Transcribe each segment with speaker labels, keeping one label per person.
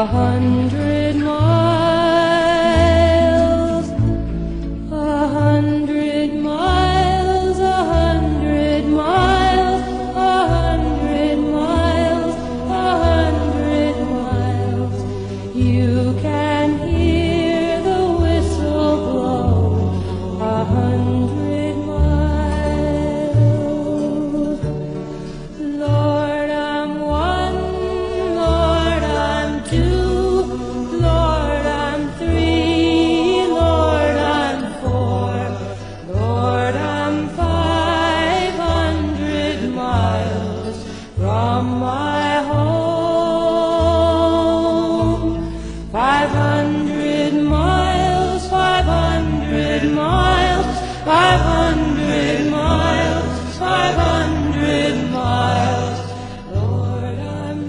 Speaker 1: 100 miles, 100 miles, 100 miles, 100 miles, 100 miles. You can hear the whistle blow 100 miles. Lord, I'm one, Lord, I'm two, Lord, I'm three, Lord, I'm four, Lord, I'm 500 miles from my home. 500 miles, 500 miles, 500 miles, 500 miles. Lord, I'm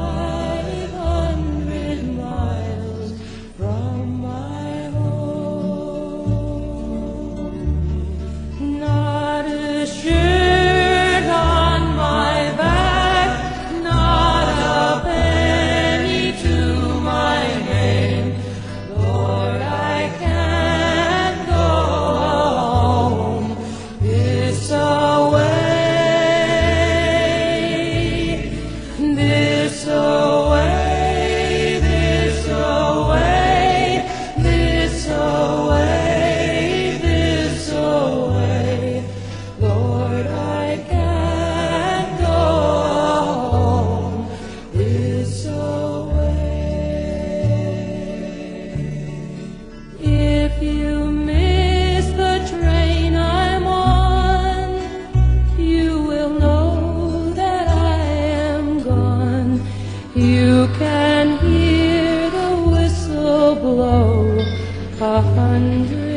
Speaker 1: 500 miles from my home. Not a shirt on my back, not a penny to my name. Lord, I can't go home this away, this away, this away, this away, this away. Lord, I can't go home this away. If you miss the train I'm on, you will know that I am gone. You can hear the whistle blow 100